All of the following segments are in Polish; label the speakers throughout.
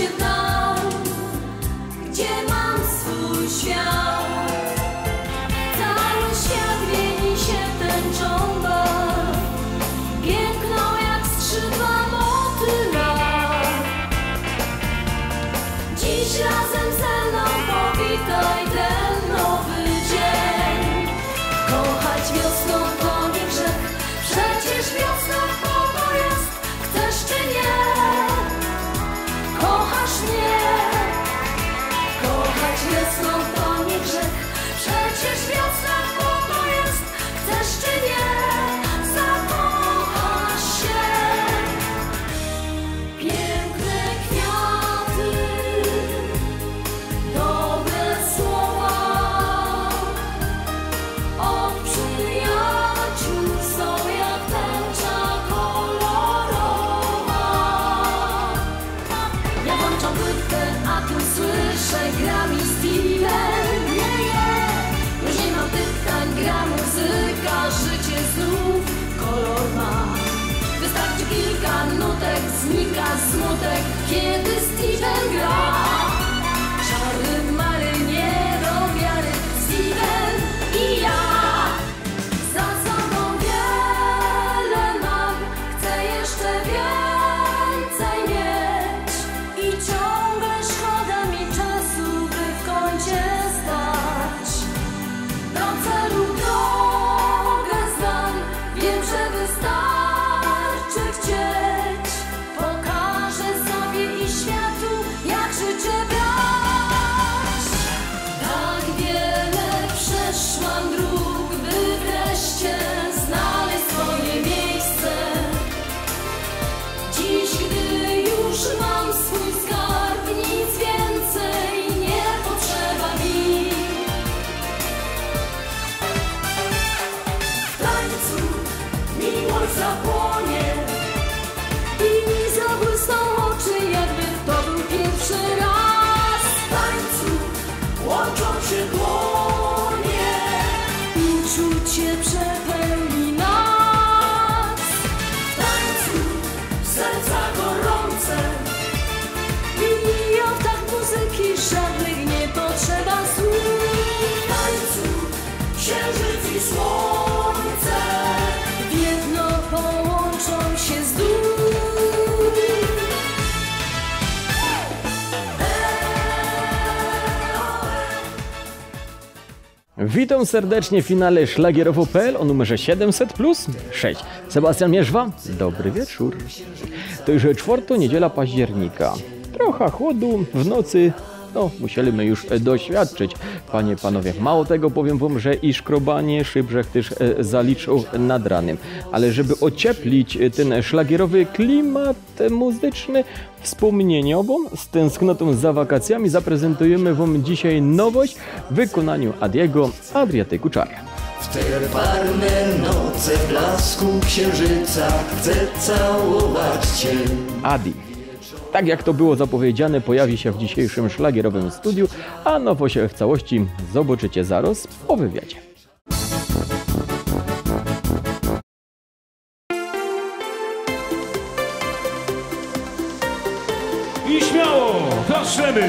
Speaker 1: się tam, gdzie mam swój świat. Cały świat mieni się tęczą barw, piękną jak skrzydła motyla. Dziś razem ze mną powitaj ten nowy dzień. Kochać wiosną to nie grzech, przecież wiosna pogo jest. Chcesz czy nie? Kochasz mnie? Kochać wiosną to nie grzech, przecież wiosna pogo jest. Chcesz czy nie? Zakochasz się. Piękne kwiaty, dobre słowa od przyjaciół są jak tęcza kolorowa. Ja włączam płytkę, a tu słyszę, gra mi Steven. Już nie mam pytań, gra muzyka, życie znów kolor ma. Wystarczy kilka nutek, znika smutek, kiedy Steven gra. Czarny mary, nie do wiary, Steven i ja. Za sobą wiele mam, chcę jeszcze więcej mieć. I ciągle szkoda mi czasu, by w kącie stać. Do celu drogę znam, wiem, że wystarczy chcieć. Pokażę sobie i światu, jak życie brać. Tak wiele przeszłam dróg, by wreszcie znaleźć swoje miejsce. Dziś, gdy już mam swój skarb, nic więcej nie potrzeba mi. W tańcu miłość zapłonie i zabłysną oczy, jakby to był pierwszy raz. W tańcu łączą się dłonie i uczucie przepełni nas. W tańcu serca gorące i oddech muzyki żadnych nie potrzeba słów. W tańcu księżyc i słońce w jedno połączą się znów.
Speaker 2: Witam serdecznie w finale szlagierowo.pl o numerze 700+6. Sebastian Mierzwa, dobry wieczór. To już czwarta niedziela października. Trochę chłodu w nocy, no musieliśmy już doświadczyć, panie, panowie. Mało tego, powiem wam, że i szkrobanie szybrzech też zaliczył nad ranem. Ale żeby ocieplić ten szlagierowy klimat muzyczny, wspomnieniową, z tęsknotą za wakacjami, zaprezentujemy wam dzisiaj nowość w wykonaniu Adiego, Adriatyku Czarę.
Speaker 3: W te parne noce blasku księżyca chcę całować cię.
Speaker 2: Adi. Tak jak to było zapowiedziane, pojawi się w dzisiejszym szlagierowym studiu, a nowość w całości zobaczycie zaraz po wywiadzie.
Speaker 4: I śmiało, zaczniemy!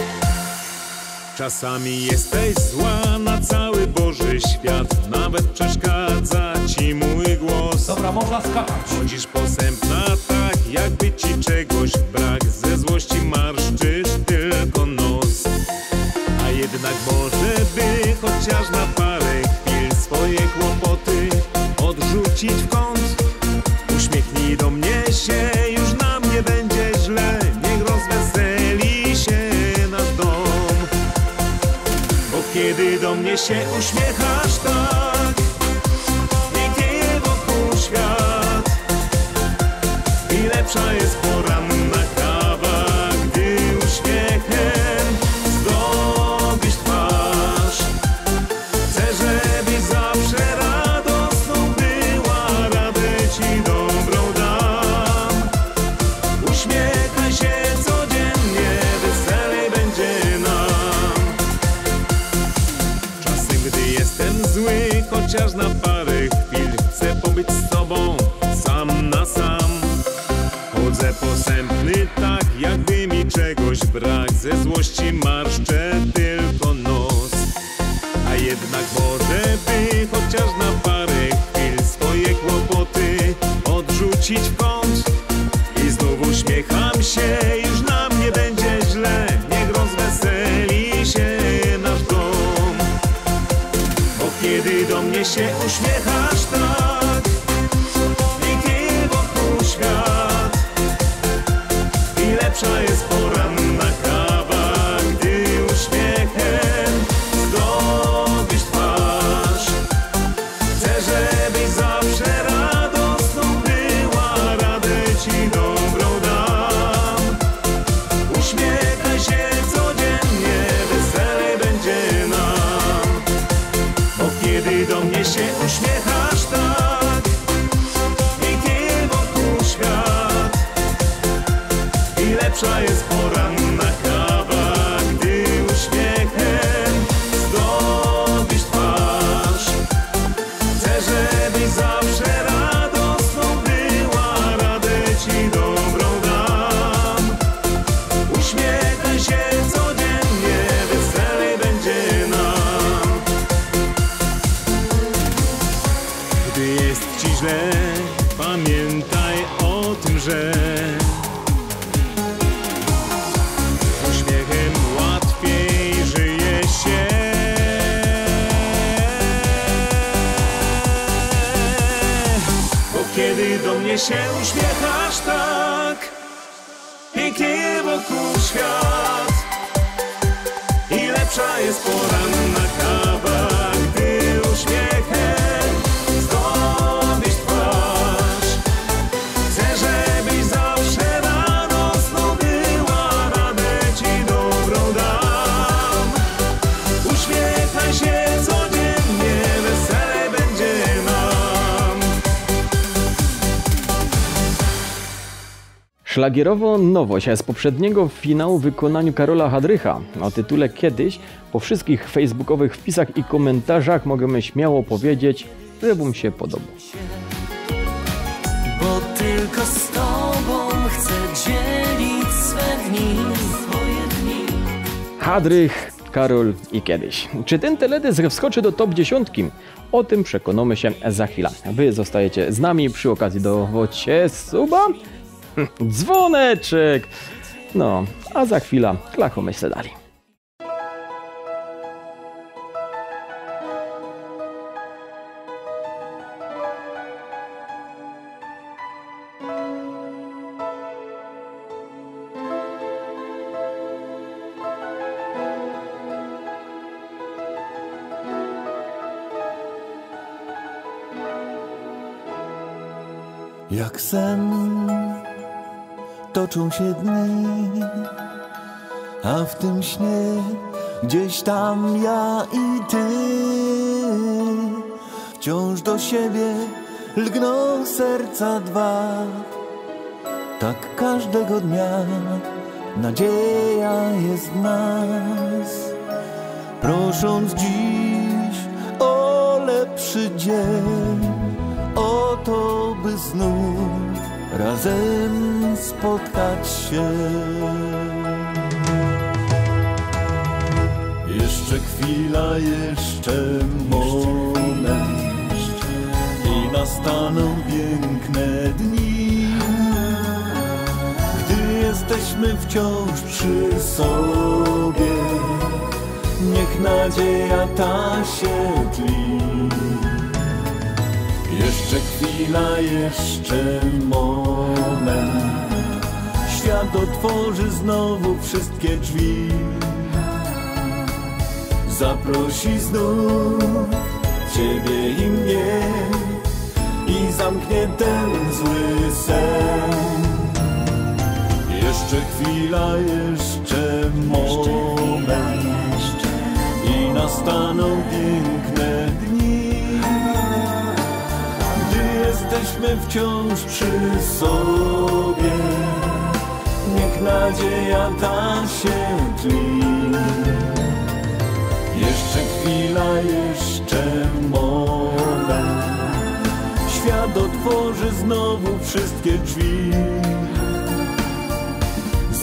Speaker 5: Czasami jesteś zła na cały Boży świat, nawet przeszkadza ci mój głos.
Speaker 4: Dobra, można skakać.
Speaker 5: Chodzisz posępna tak, jakby ci czegoś brak, ze złości marszczysz tylko nos. A jednak może by chociaż na parę chwil swoje kłopoty odrzucić w kąt. Uśmiechnij do mnie się, już nam nie będzie źle, niech rozweseli się nasz dom. Bo kiedy do mnie się uśmiechasz tak, pięknieje wokół świat i lepsza jest poranna kawa, gdy uśmiechem zdobisz twarz. Chcę, żebyś zawsze radosną była, radę ci dobrą dam. Uśmiechaj się codziennie, weselej będzie nam. Czasem, gdy jestem zły, chociaż na parę chwil, chcę pobyć z tobą sam na sam. Chodzę posępny tak, jakby mi czegoś brak, ze złości marszczę tylko nos. A jednak może by chociaż na parę chwil swoje kłopoty odrzucić w kąt. I znów uśmiecham się, już nam nie będzie źle, niech rozweseli się nasz dom. Bo kiedy do mnie się uśmiechasz tak, pięknie wokół świat. I lepsza jest poranna kawa, gdy uśmiechem zdobisz twarz. Chcę, żebyś zawsze radosną była, radę ci dobrą dam. Uśmiechaj się codziennie, weselej będzie nam. Bo kiedy do mnie się uśmiechasz tak, pięknie wokół świat. I lepsza jest poranna kawa, gdy uśmiechem zdobisz twarz. Chcę, żebyś zawsze radosną była, radę ci dobrą dam. Uśmiechaj się codziennie, weselej będzie nam. Gdy jest ci źle, pamiętaj o tym, że uśmiechem łatwiej żyje się. Bo kiedy do mnie się uśmiechasz tak, pięknie wokół świat. I lepsza jest poranna kawa, gdy uśmiechem zdobisz twarz. Chcę, żebyś zawsze radosną była, radę ci dobrą dam. Uśmiechaj się codziennie, weselej będzie nam.
Speaker 2: Szlagierowo nowość z poprzedniego finału w wykonaniu Karola Hadrycha o tytule Kiedyś. Po wszystkich facebookowych wpisach i komentarzach możemy śmiało powiedzieć, że wam się podoba.
Speaker 1: Bo tylko z tobą chcę dzielić swe dni, swoje dni.
Speaker 2: Hadrych, Karol i Kiedyś. Czy ten teledysk wskoczy do top 10? O tym przekonamy się za chwilę. Wy zostajecie z nami, przy okazji dowodźcie suba, dzwoneczek. No, a za chwilę klachomyśl se dali.
Speaker 6: Jak sen toczą się dni, a w tym śnie gdzieś tam ja i ty. Wciąż do siebie lgną serca dwa, tak każdego dnia nadzieja jest w nas. Prosząc dziś o lepszy dzień, o to, by znów razem spotkać się. Jeszcze chwila, jeszcze moment i nastaną piękne dni, gdy jesteśmy wciąż przy sobie. Niech nadzieja ta się tli. Jeszcze chwila, jeszcze moment, świat otworzy znowu wszystkie drzwi. Zaprosi znów ciebie i mnie i zamknie ten zły sen. Jeszcze chwila, jeszcze moment i nastaną piękne dni, gdy jesteśmy wciąż przy sobie. Niech nadzieja ta się tli. Jeszcze chwila, jeszcze moment, świat otworzy znowu wszystkie drzwi.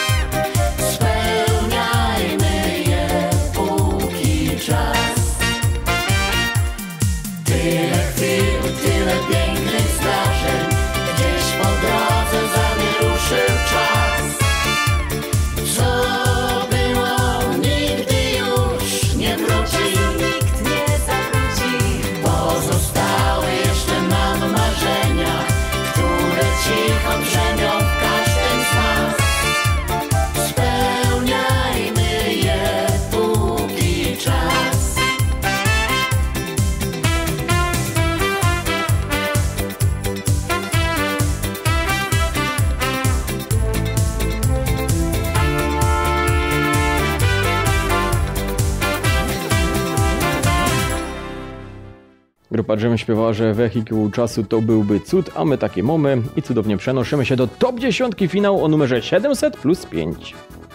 Speaker 2: patrz, żebym śpiewała, że wehikuł czasu to byłby cud, a my takie mamy i cudownie przenoszymy się do top 10 finału o numerze 700 plus 5.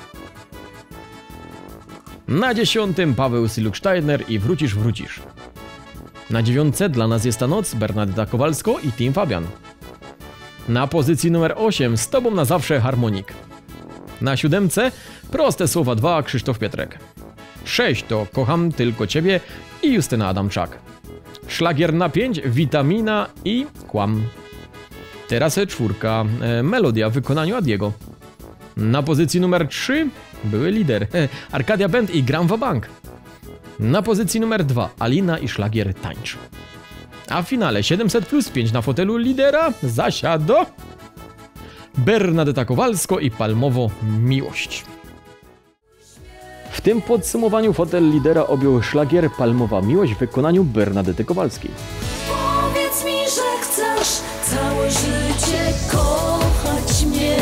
Speaker 2: Na 10 Paweł Siluk-Steiner i Wrócisz. Na 9 Dla nas jest ta noc, Bernadetta Kowalsko i Team Fabian. Na pozycji numer 8 Z tobą na zawsze Harmonik. Na 7 Proste słowa 2 Krzysztof Pietrek. 6 to Kocham tylko ciebie i Justyna Adamczak. Szlagier na 5 Witamina i Kłam. Teraz 4 Melodia w wykonaniu Adiego. Na pozycji numer 3 były lider Arkadia Band i Gram wa Bank. Na pozycji numer 2 Alina i Szlagier Tańcz. A w finale 700 plus 5 na fotelu lidera zasiada Bernadetta Kowalsko i Palmowo Miłość. W tym podsumowaniu fotel lidera objął szlagier Palmowa Miłość w wykonaniu Bernadety Kowalskiej.
Speaker 1: Powiedz mi, że chcesz całe życie kochać mnie.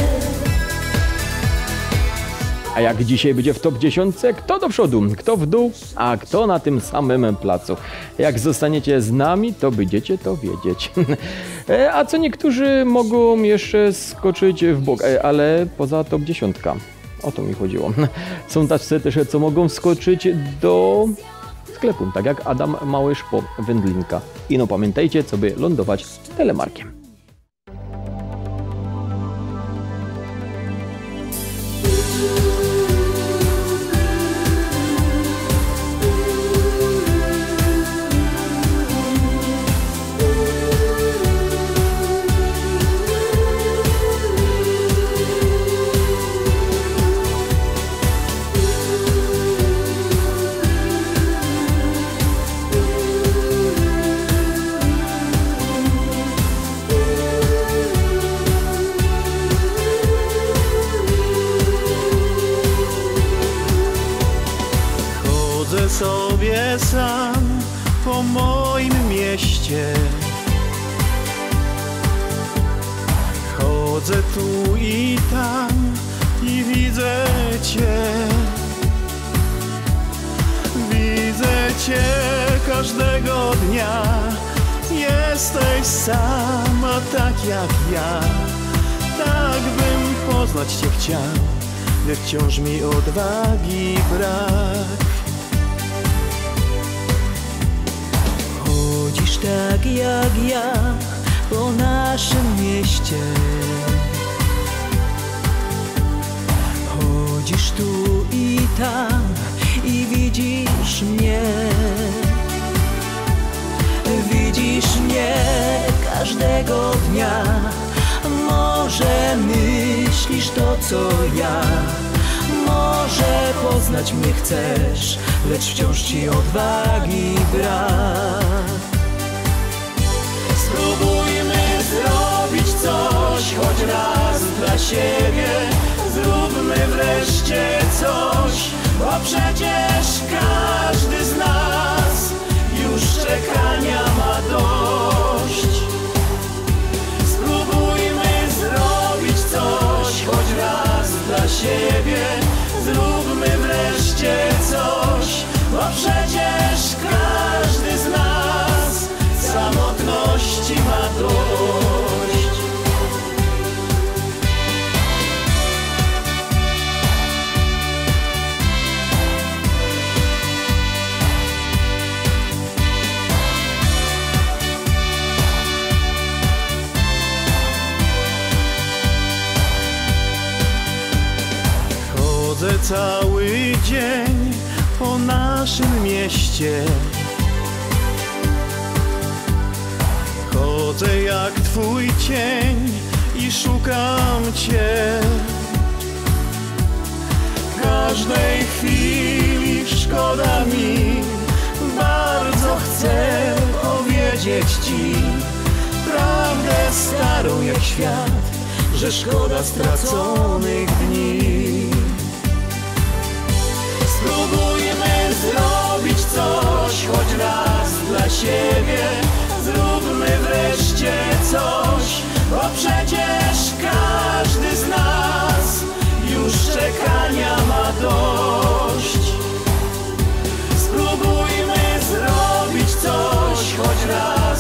Speaker 2: A jak dzisiaj będzie w top 10, kto do przodu, kto w dół, a kto na tym samym placu. Jak zostaniecie z nami, to będziecie to wiedzieć. A co niektórzy mogą jeszcze skoczyć w bok, ale poza top 10. O to mi chodziło. Są tacy też, co mogą wskoczyć do sklepu, tak jak Adam Małysz po wędlinka. I no pamiętajcie, co by lądować telemarkiem.
Speaker 6: Sobie sam po moim mieście. Chodzę tu i tam i widzę Cię. Widzę Cię każdego dnia. Jesteś sama tak jak ja. Tak bym poznać Cię chciał, lecz wciąż mi odwagi brak. Chodzisz tak jak ja po naszym mieście. Chodzisz tu i tam i widzisz mnie. Widzisz mnie każdego dnia. Może myślisz to co ja. Może poznać mnie chcesz, lecz wciąż ci odwagi brak. Spróbujmy zrobić coś choć raz dla siebie. Zróbmy wreszcie coś, bo przecież każdy z nas już czekania ma dość. Spróbujmy zrobić coś choć raz dla siebie. Zróbmy wreszcie coś, bo przecież każdy z nas samotności ma dość. Chodzę cały dzień po naszym mieście. Chodzę jak twój cień i szukam cię. Każdej chwili szkoda mi, bardzo chcę powiedzieć ci prawdę starą jak świat, że szkoda straconych dni. Spróbujmy zrobić coś choć raz dla siebie. Zróbmy wreszcie coś, bo przecież każdy z nas już czekania ma dość. Spróbujmy zrobić coś choć raz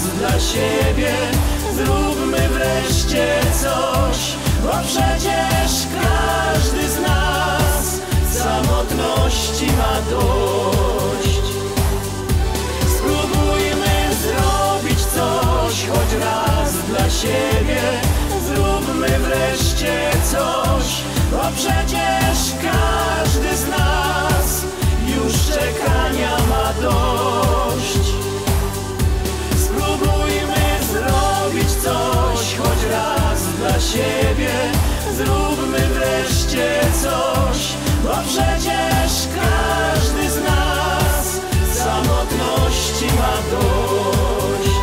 Speaker 3: wreszcie coś, bo przecież każdy z nas samotności ma dość. Spróbujmy zrobić coś, choć raz dla siebie. Zróbmy wreszcie coś, bo przecież każdy z nas już czekania ma dość. Spróbujmy zrobić coś, choć raz dla siebie. Zróbmy wreszcie coś, bo przecież każdy z nas samotności ma dość.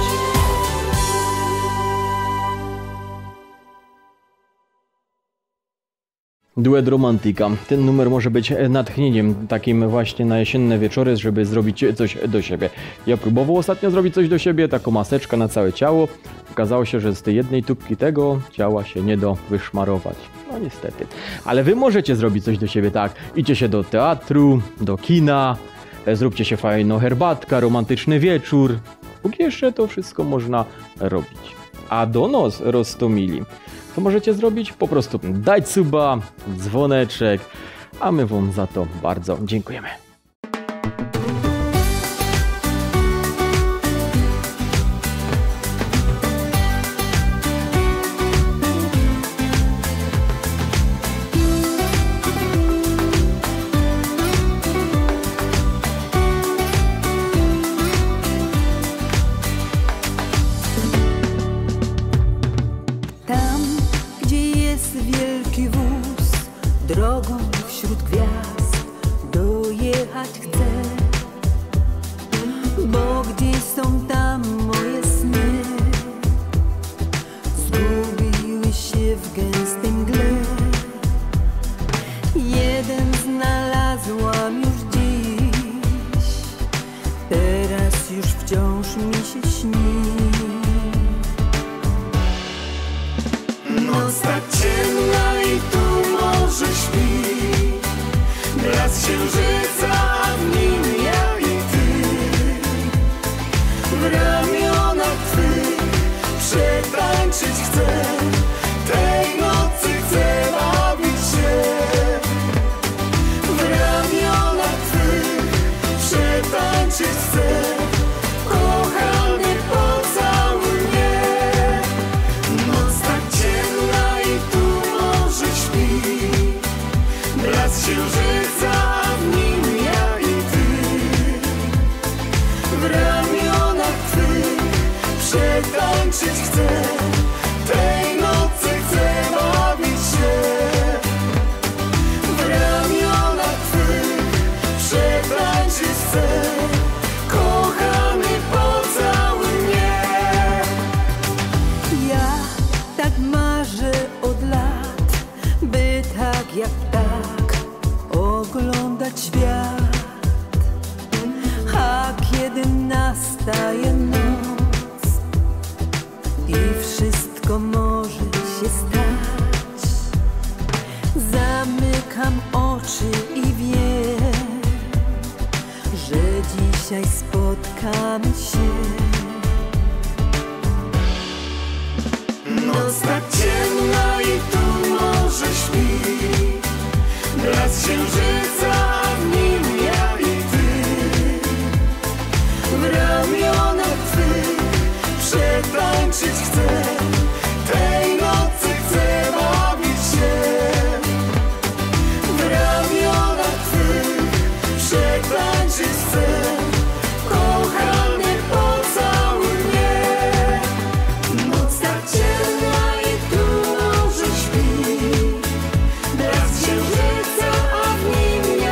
Speaker 2: Duet Romantika. Ten numer może być natchnieniem takim właśnie na jesienne wieczory, żeby zrobić coś do siebie. Ja próbował ostatnio zrobić coś do siebie, taką maseczkę na całe ciało. Okazało się, że z tej jednej tubki tego ciała się nie da wyszmarować. No niestety. Ale wy możecie zrobić coś do siebie, tak. Idźcie się do teatru, do kina, zróbcie się fajną herbatka, romantyczny wieczór. Póki jeszcze to wszystko można robić. A do nos roztomili. Co możecie zrobić? Po prostu dać suba, dzwoneczek, a my wam za to bardzo dziękujemy.
Speaker 1: Drogą wśród gwiazd dojechać chcę, bo gdzieś są tam moje sny, zgubiły się w gęstej mgle. Jeden znalazłam już dziś, teraz już wciąż mi się śni.
Speaker 3: Noc tak ciemna i tu morze śpi, blask księżyca, a w nim ja i ty. W ramionach twych przetańczyć chcę, tej nocy chcę bawić się. W ramionach twych przetańczyć chcę, kochany pocałuj mnie. Noc tak ciemna i tu morze śpi, blask księżyca, a w nim ja i ty. W ramionach twych przetańczyć chcę, tej nocy chcę bawić się. W ramionach twych przetańczyć chcę, kochany pocałuj mnie.
Speaker 1: Ja tak marzę od lat, by tak jak tak oglądać świat. A kiedy nastaje noc i wszystko może się stać, zamykam oczy i wiem, że dzisiaj spotkamy się.
Speaker 3: Noc tak ciemna i tu morze śpi, blask księżyca, a w nim ja i ty. W ramionach twych przetańczyć chcę, tej nocy chcę bawić się. W ramionach twych przetańczyć chcę, kochany pocałuj mnie. Noc tak ciemna i tu morze śpi, blask księżyca, a w nim ja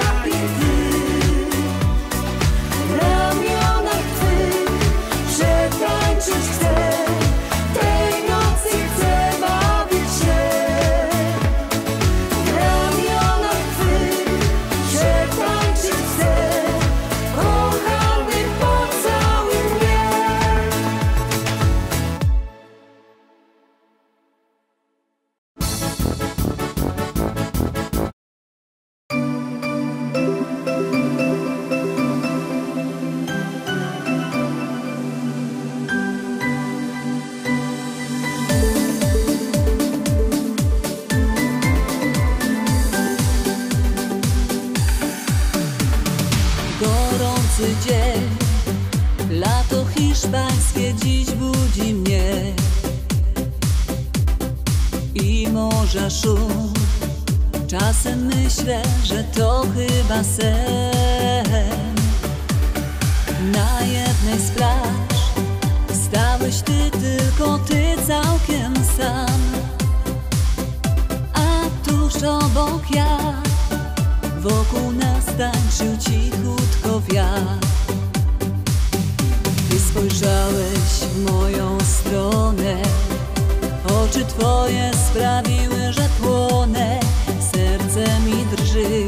Speaker 1: nocy dzień. Lato hiszpańskie dziś budzi mnie i morza szum. Czasem myślę, że to chyba sen. Na jednej z plaż stałeś ty, tylko ty całkiem sam, a tuż obok ja, wokół nas tańczył cichutko wiatr. Ty spojrzałeś w moją stronę, oczy twoje sprawiły, że płonę. Serce mi drży,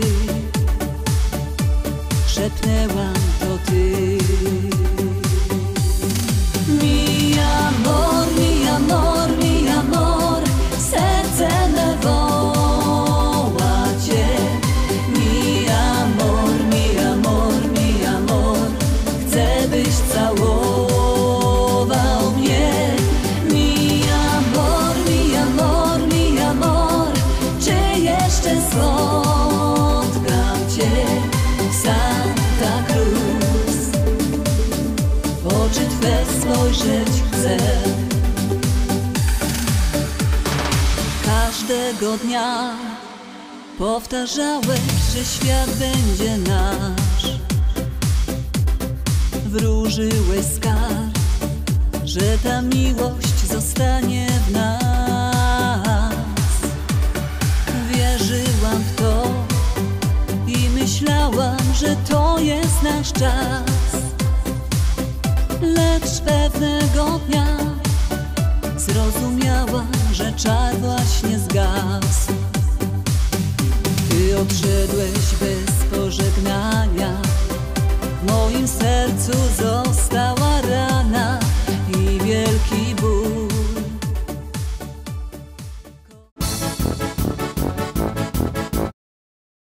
Speaker 1: szepnęłam, to ty. Mi amor, mi amor, mi amor, serce me woła cię. Mi amor, mi amor, mi amor, chcę byś całował mnie. Mi amor, mi amor, mi amor, czy jeszcze spotkam cię w Santa Cruz? W oczy twe spojrzeć chcę. Każdego dnia powtarzałeś, że świat będzie nasz. Wróżyłeś skarb, że ta miłość zostanie w nas. Wierzyłam w to i myślałam, że to jest nasz czas. Lecz pewnego dnia zrozumiałam, że czar właśnie zgasł. Ty odszedłeś bez pożegnania, w moim sercu zostałeś.